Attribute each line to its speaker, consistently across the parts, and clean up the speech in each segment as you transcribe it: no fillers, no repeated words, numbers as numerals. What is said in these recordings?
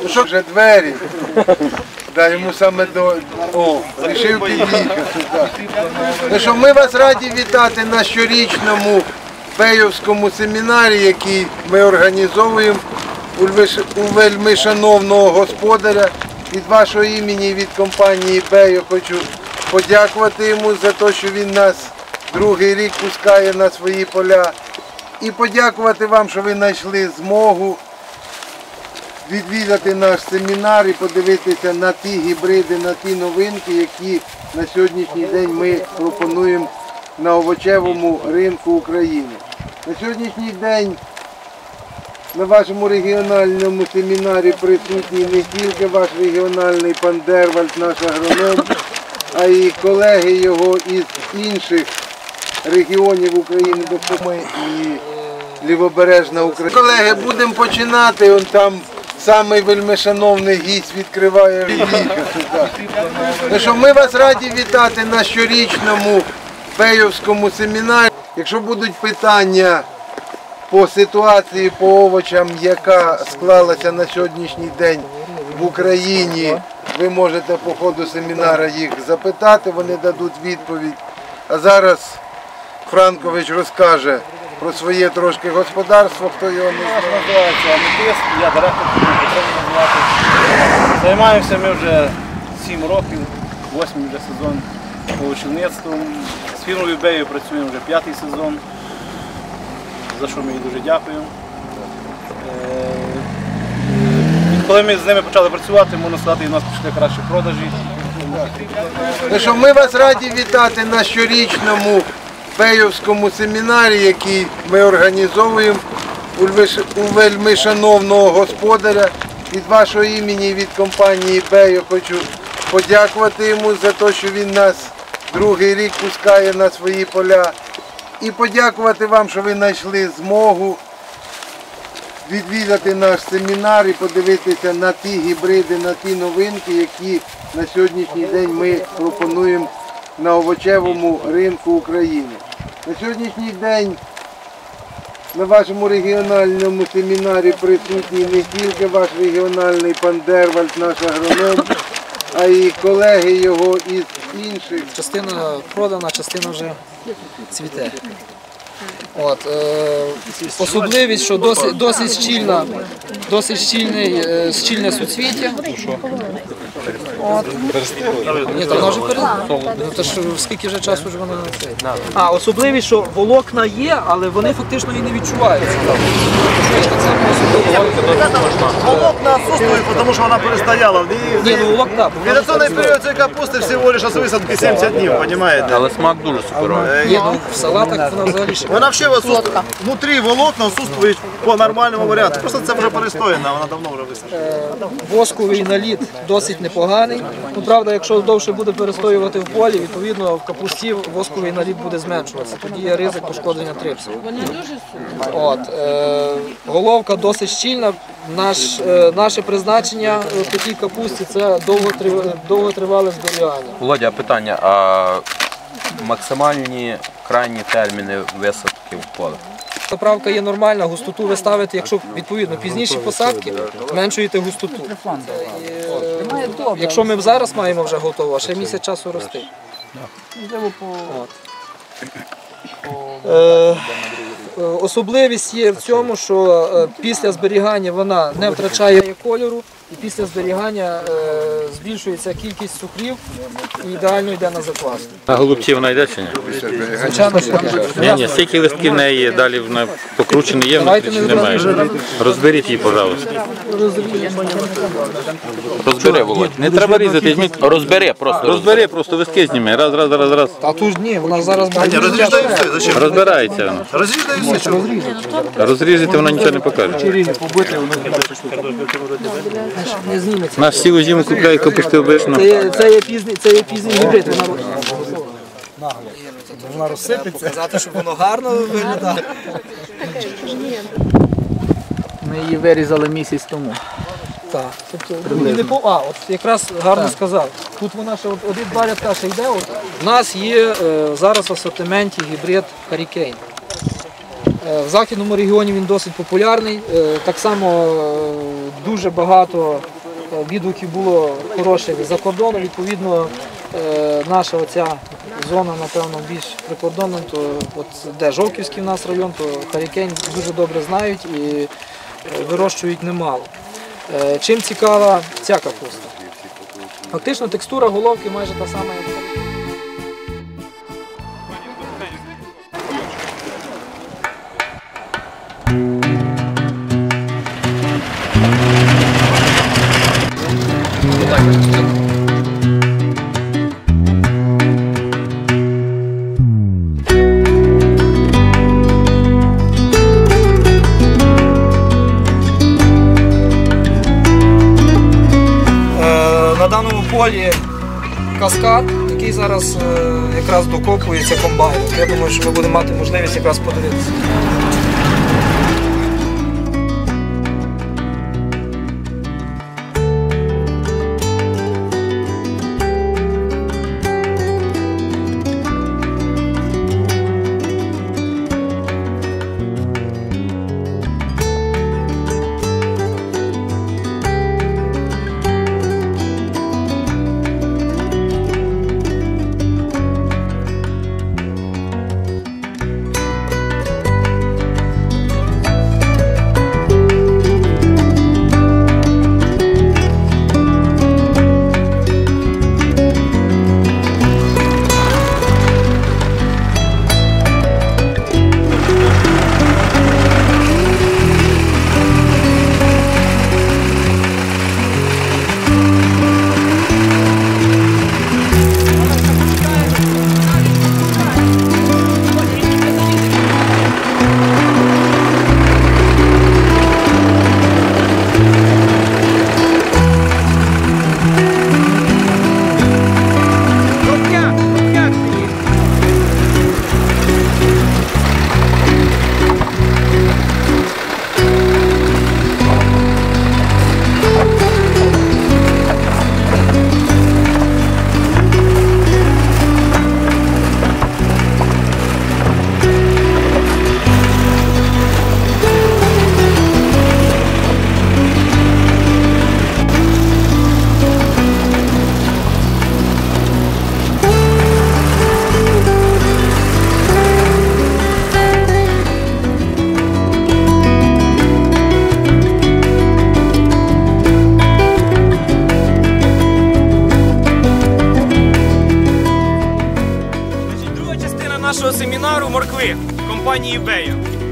Speaker 1: Ну що вже двері? Да, йому саме до... О, рішив під'їхати. Ну що, ми вас раді вітати на щорічному Бейовському семінарі, який ми організовуємо у вельми шановного господаря. Від вашого імені, від компанії Бейо хочу подякувати йому за те, що він нас другий рік пускає на свої поля. І подякувати вам, що ви знайшли змогу відвідати наш семінар і подивитися на ті гібриди, на ті новинки, які на сьогоднішній день ми пропонуємо на овочевому ринку України. На сьогоднішній день на вашому регіональному семінарі присутній не тільки ваш регіональний пан Дервальд, наш агроном, а й колеги його із інших регіонів України, Докуми і Лівобережна Україна. Колеги, будемо починати, он там самий вельмишановний гість відкриває від'їхати. Ну що, ми вас раді вітати на щорічному Бейовському семінарі. Якщо будуть питання по ситуації, по овочам, яка склалася на сьогоднішній день в Україні, ви можете по ходу семінару їх запитати, вони дадуть відповідь. А зараз Франкович розкаже про своє трошки господарство, хто його не знає.
Speaker 2: Називається Аметист, я директор, займаємося ми вже 7 років, 8-й вже сезон овочівництвом. З фірмою Бейо працюємо вже 5-й сезон, за що ми їй дуже дякуємо. Коли ми з ними почали працювати, можна сказати, і в нас пішли кращі продажі.
Speaker 1: Ну що, ми вас раді вітати на щорічному Бейовському семінарі, який ми організовуємо у вельми шановного господаря. Від вашого імені, від компанії Бейо хочу подякувати йому за те, що він нас другий рік пускає на свої поля. І подякувати вам, що ви знайшли змогу відвідати наш семінар і подивитися на ті гібриди, на ті новинки, які на сьогоднішній день ми пропонуємо на овочевому ринку України. На сьогоднішній день на вашому регіональному семінарі присутній не тільки ваш регіональний пан Дервальд, наш агроном, а й колеги його із інших.
Speaker 3: Частина продана, частина вже цвіте. Особливість, що досить щільне суцвіття. Ні, вона вже скільки вже часу ж вона це.
Speaker 4: Особливість, що волокна є, але вони фактично і не відчуваються.
Speaker 2: Волокна відсутствує, тому що вона перестояла.
Speaker 4: Вегетаційний
Speaker 2: період цієї капусти всього лише з висадки 70 днів, розумієте?
Speaker 5: Але смак дуже суперовий.
Speaker 3: В салатах вона взагалі ще.
Speaker 2: Вона взагалі внутрі волокна відсутствують по нормальному варіанту. Просто це вже перестояна, вона давно вже висаджена.
Speaker 3: Восковий наліт досить непоганий. Правда, якщо довше буде перестоювати в полі, відповідно в капусті восковий наліт буде зменшуватися. Тоді є ризик пошкодження трипсу. Головка досить щільна. Наше призначення по тій капусті – це довготривале зберігання.
Speaker 5: Володя, питання, а максимальні крайні терміни висадки в поле?
Speaker 3: Поправка є нормальна, густоту ви ставите, якщо відповідно пізніші посадки, зменшуєте густоту. Якщо ми зараз маємо вже готово, ще місяць часу рости. Особливість є в цьому, що після зберігання вона не втрачає кольору, і після зберігання збільшується кількість цукрів і ідеально йде на закваску.
Speaker 5: А голубці вона йде чи ні?
Speaker 3: Звичайно, що
Speaker 5: Ні, скільки листків в неї є, далі вона покручена є внутрі чи немає? Розберіть її, пожалуйста. Розбери, Володь. Не треба різати, візьміть, розбери просто. Розбери, просто листки зніми, раз.
Speaker 3: А тут ж ні, вона зараз буде.
Speaker 5: Розбирається вона. Розрізати вона нічого не покаже.
Speaker 3: Не зніметься.
Speaker 5: Наш цілу зиму купляє капусти обично.
Speaker 3: Це є пізній гібрид. Вона розсипеться. Сказати, щоб воно гарно виглядало.
Speaker 4: Ми її вирізали місяць тому.
Speaker 3: Так, от якраз гарно сказав. Тут вона ще один-два рядка ще йде. У нас є зараз в асортименті гібрид Hurricane. В західному регіоні він досить популярний. Так само дуже багато відгуків було хороших за кордоном, відповідно наша оця зона, напевно, більш прикордонна, то от де Жовківський в нас район, то Харікейн дуже добре знають і вирощують немало. Чим цікава ця капуста? Фактично текстура головки майже та сама, як на даному полі каскад, який зараз якраз докопується комбайном. Я думаю, що ми будемо мати можливість якраз подивитися.
Speaker 6: Нашого семінару моркви компанії Бея.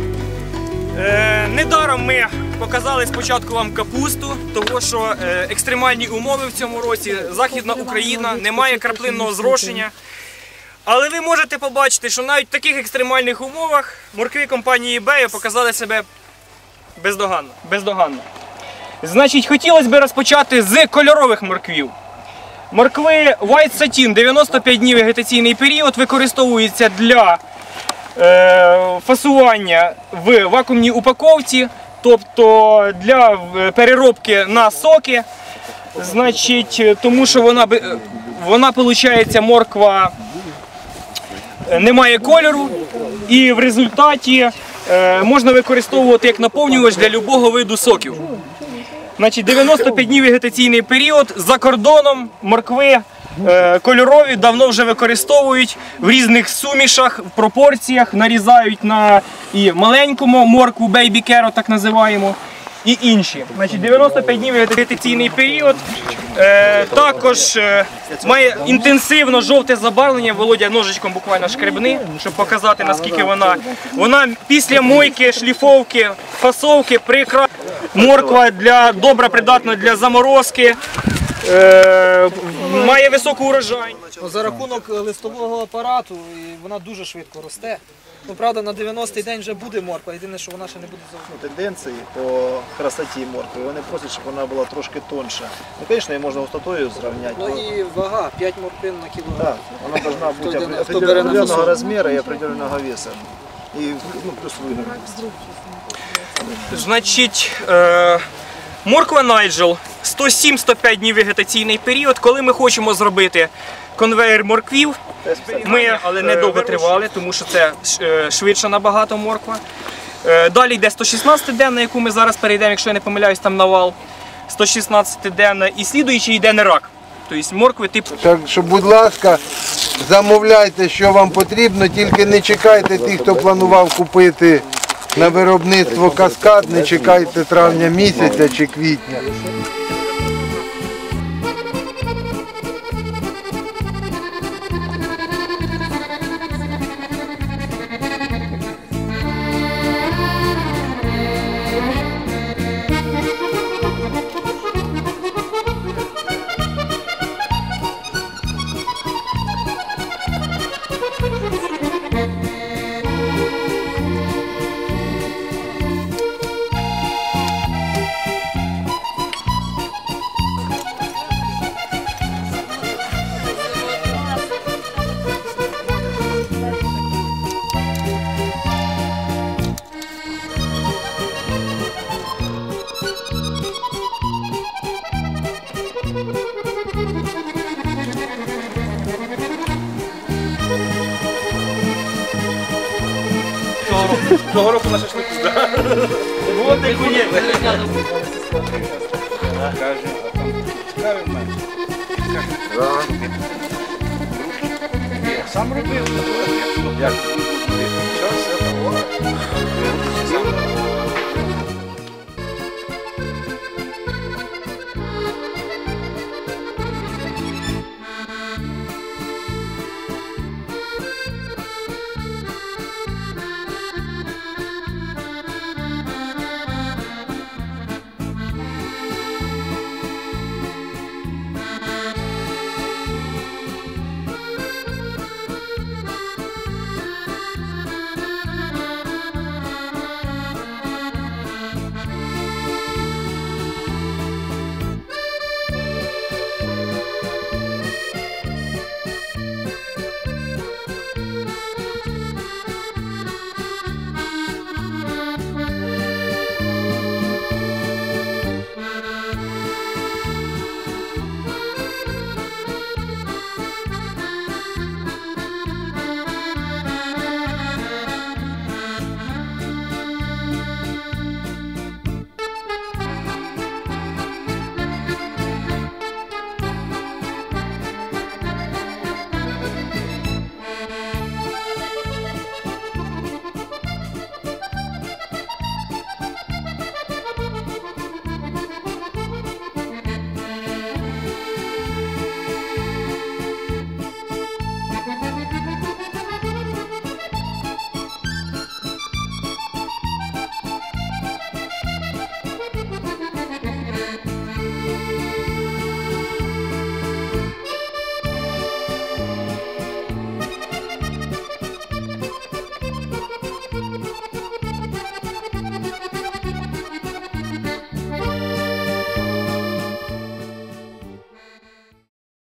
Speaker 6: Недаром ми показали спочатку вам капусту, тому що екстремальні умови в цьому році, Західна Україна, немає краплинного зрошення. Але ви можете побачити, що навіть в таких екстремальних умовах моркви компанії Бея показали себе бездоганно. Значить, хотілося б розпочати з кольорових морквів. Моркви White Satin, 95 днів вегетаційний період, використовується для фасування в вакуумній упаковці, тобто для переробки на соки. Значить, тому що вона виходить, морква не має кольору, і в результаті можна використовувати як наповнювач для будь-якого виду соків. Значить, 95 днів вегетаційний період, за кордоном моркви кольорові давно вже використовують в різних сумішах, в пропорціях, нарізають на і маленьку моркву, baby carrot, так називаємо, і інші. Значить, 95 днів вегетаційний період, також має інтенсивно жовте забарвлення, Володя ножичком буквально шкребни, щоб показати, наскільки вона після мойки, шліфовки, фасовки, прекрасна. Морква добре придатна для заморозки, має високу урожай.
Speaker 3: За рахунок листового апарату вона дуже швидко росте. Ну, правда, на 90-й день вже буде морква, єдине, що вона ще не буде зовсім.
Speaker 4: Тенденції по красоті моркви, вони просять, щоб вона була трошки тонша. Ну, звісно, її можна густотою зрівняти.
Speaker 3: Ну і вага, 5 морквин на кілограм.
Speaker 4: Так, вона повинна бути определенного розміру і определенного весу. І плюс вигодна.
Speaker 6: Значить, морква Найджел, 107-105 днів вегетаційний період. Коли ми хочемо зробити конвейер морквів, але недовго тривали, тому що це швидше набагато морква. Далі йде 116 денна, яку ми зараз перейдемо, якщо я не помиляюсь, там навал. 116-денна, і слідуючий йде не рак. Тобто моркви типу.
Speaker 1: Так що, будь ласка, замовляйте, що вам потрібно, тільки не чекайте тих, хто планував купити на виробництво каскад, не чекайте травня місяця чи квітня.
Speaker 6: Цього року на шашлику. Вот і хує.
Speaker 2: Сам робив. Як?